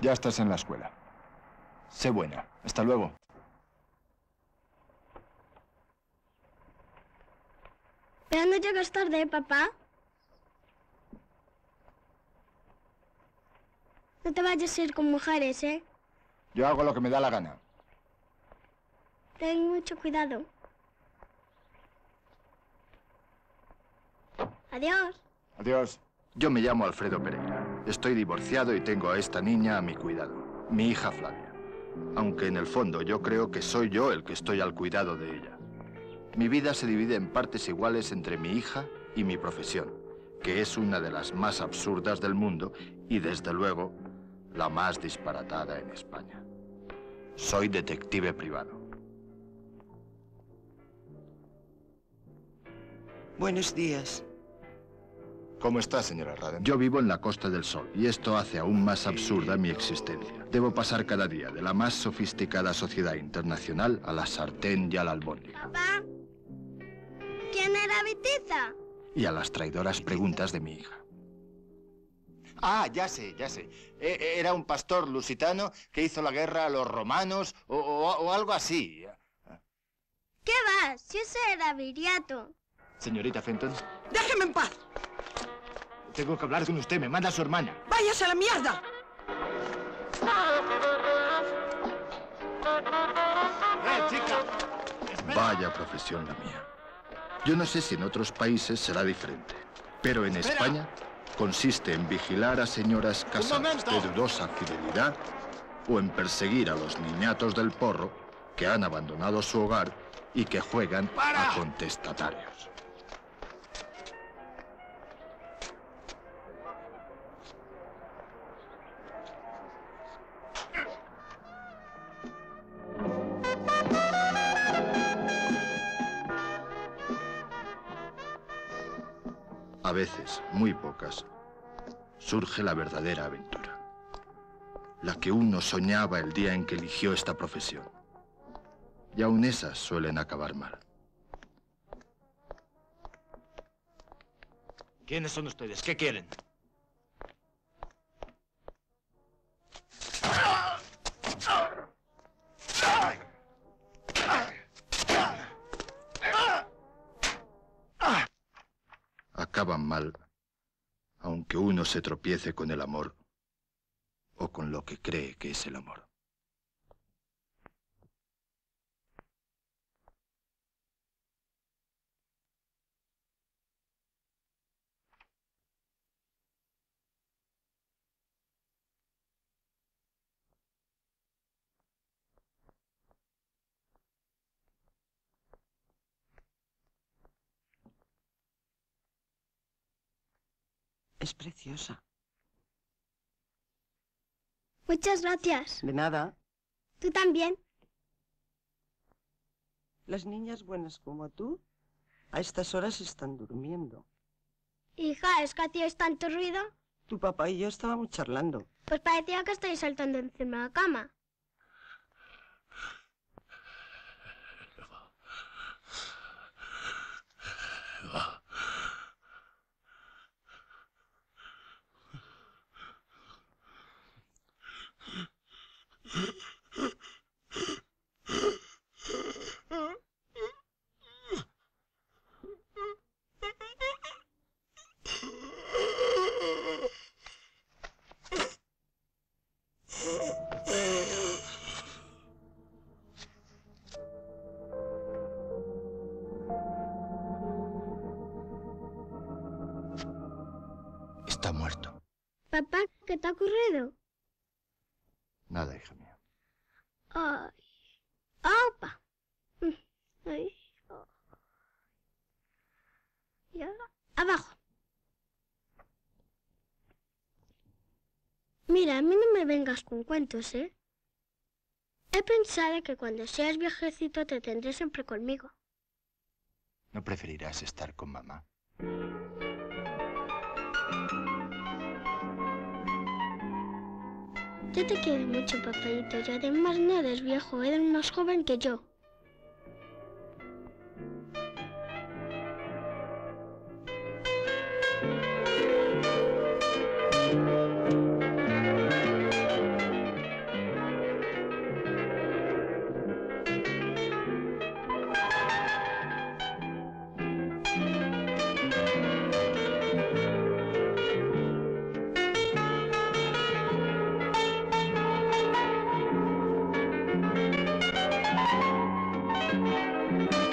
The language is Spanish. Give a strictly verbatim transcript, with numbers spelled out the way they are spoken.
Ya estás en la escuela. Sé buena. Hasta luego. Pero no llegas tarde, papá. No te vayas a ir con mujeres, ¿eh? Yo hago lo que me da la gana. Ten mucho cuidado. Adiós. Adiós. Yo me llamo Alfredo Pereira. Estoy divorciado y tengo a esta niña a mi cuidado. Mi hija Flavia. Aunque en el fondo yo creo que soy yo el que estoy al cuidado de ella. Mi vida se divide en partes iguales entre mi hija y mi profesión, que es una de las más absurdas del mundo y, desde luego, la más disparatada en España. Soy detective privado. Buenos días. ¿Cómo está, señora Raden? Yo vivo en la Costa del Sol y esto hace aún más absurda mi existencia. Debo pasar cada día de la más sofisticada sociedad internacional a la sartén y al albóndiga. Papá, ¿quién era Bitiza? Y a las traidoras preguntas de mi hija. Ah, ya sé, ya sé. E- era un pastor lusitano que hizo la guerra a los romanos o, o- o algo así. ¿Qué va? Si ese era Viriato. Señorita Fenton, ¡Déjeme en paz! tengo que hablar con usted. Me manda su hermana. ¡Váyase a la mierda! ¡Eh, chica! Espera. Vaya profesión la mía. Yo no sé si en otros países será diferente, pero en Espera. España consiste en vigilar a señoras casadas momento. de dudosa fidelidad o en perseguir a los niñatos del porro que han abandonado su hogar y que juegan ¡Para! a contestatarios. A veces, muy pocas, surge la verdadera aventura. La que uno soñaba el día en que eligió esta profesión. Y aún esas suelen acabar mal. ¿Quiénes son ustedes? ¿Qué quieren? Acaban mal, aunque uno se tropiece con el amor o con lo que cree que es el amor. Es preciosa. Muchas gracias. De nada. Tú también. Las niñas buenas como tú, a estas horas están durmiendo. Hija, ¿es que hacíais tanto ruido? Tu papá y yo estábamos charlando. Pues parecía que estáis saltando encima de la cama. Está muerto. Papá, ¿qué te ha ocurrido? Nada, hija mía. Ay. ¡Opa! Ay. Oh. Y ahora, abajo. Mira, a mí no me vengas con cuentos, ¿eh? He pensado que cuando seas viejecito te tendré siempre conmigo. ¿No preferirás estar con mamá? Yo te quiero mucho, papayito, y además no eres viejo, eres más joven que yo. Thank you.